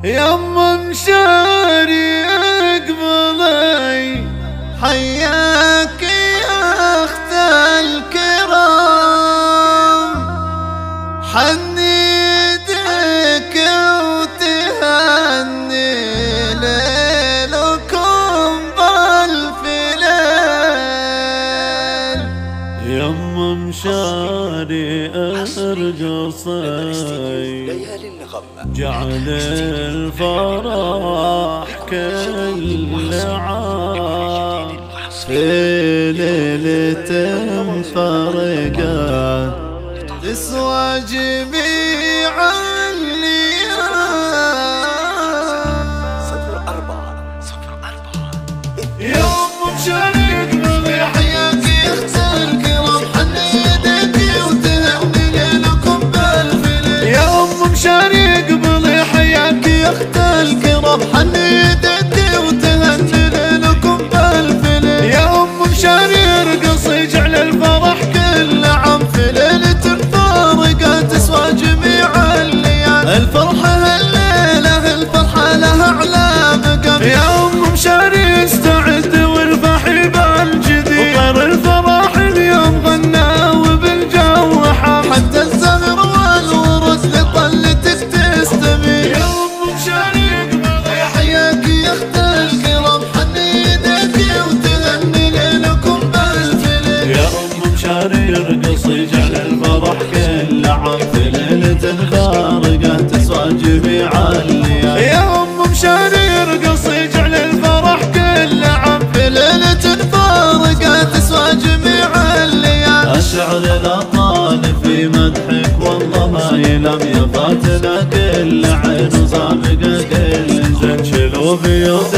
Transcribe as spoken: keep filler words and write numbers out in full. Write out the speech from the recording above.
يما مشاري اقبلي حياك يا اخت الكرام، حني يدك وتهني ليلكم بالف ليل. يما مشاري ارقصي جعل الفرح كل عام، في ليلة فرقان تسوى جميع الليام. صفر أربعة صفر أربعة يوم مشارك بحياك يخت الكرام، حني يدك وتهني ليلكم بالف ليل. يوم مشارك بحياك يخت الكرام، حني يدك وتهني ليلكم بالف ليل. يوم مشاري ارقصي جعل الفرح كل عام، في ليلة فارقة تسوى جميع الليال. الفرحة هالليلة الفرحة لها أعلى مقام. يوم مشاري استعد وارفحي بالجديد، وطير الفرح اليوم غنى وبالجو حام، حتى الزهر والورد لطلتك تستميل. يوم مشاري حياك يخت الكرام، حني يدك وتهني ليلكم بالف ليل. يا ام مشاري ارقصي جعل الفرح كل عام، في ليلة فارقة تسوى جميع الليال. يا ام مشاري ارقصي جعل الفرح كل عام، في ليلة فارقة تسوى جميع الليال. الشعر لا طال في مدحك والله ما يلام، يا فاتنا كل عين وصابقة كل زين، شلو بيوت